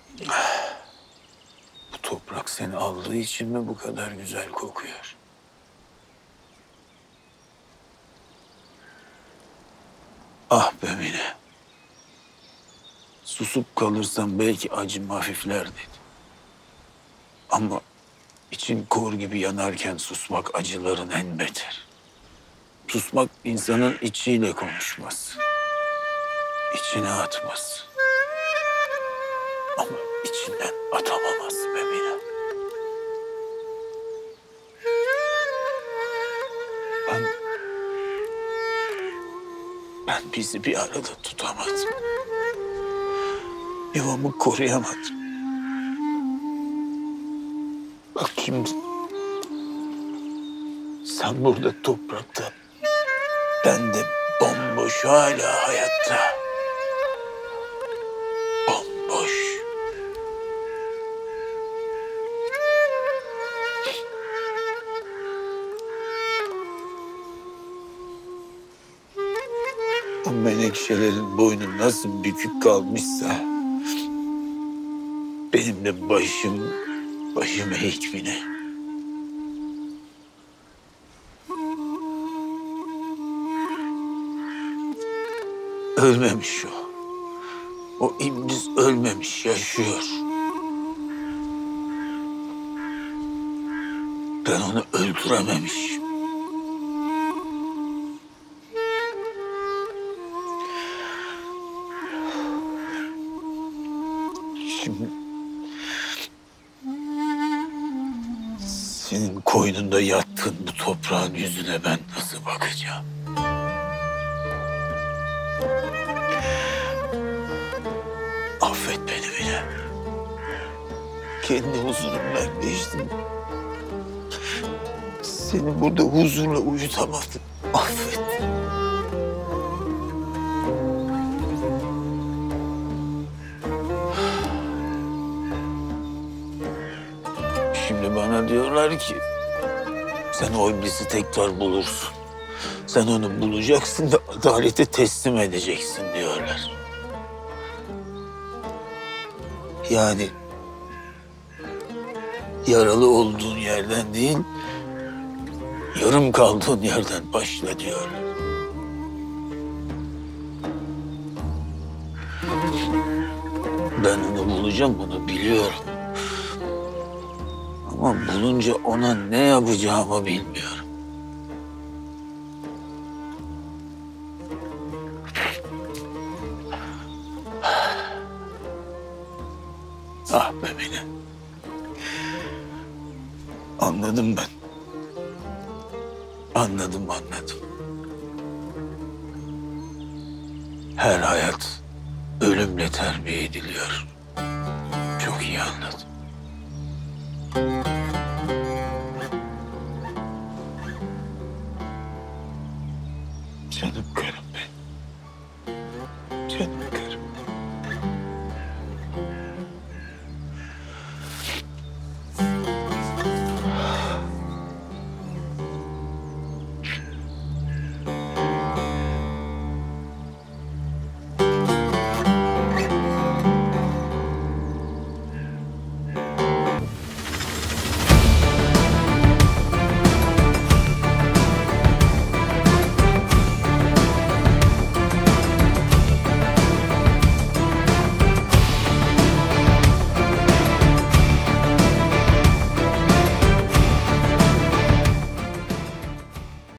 Bu toprak seni aldığı için mi bu kadar güzel kokuyor? Ah be Mine. Susup kalırsam belki acım hafiflerdi. Ama için kor gibi yanarken susmak acıların en beter. Susmak insanın içiyle konuşmaz. İçine atmaz. Ama içinden atamamaz be Mine. Ben, ben bizi bir arada tutamadım. Yuvamı koruyamadım. Bak şimdi sen burada toprakta, ben de bomboş hala hayatta. Bomboş. O menekşelerin boynu nasıl bükük kalmışsa benim de başım eğik Mine. Ölmemiş o. O iblis ölmemiş, yaşıyor. Ben onu öldürememişim. Şimdi senin koynunda yattığın bu toprağın yüzüne ben nasıl bakacağım? Affet beni bile. Kendi huzurumdan geçtim. Seni burada huzurla uyutamadım. Affet. Şimdi bana diyorlar ki sen o iblisi tekrar bulursun. Sen onu bulacaksın ve adalete teslim edeceksin diyorlar. Yani yaralı olduğun yerden değil, yarım kaldığın yerden başla diyorlar. Ben onu bulacağım, bunu biliyorum. Ama bulunca ona ne yapacağımı bilmiyorum. Ah be beni. Anladım ben. Anladım. Her hayat ölümle terbiye ediliyor. Çok iyi anladım.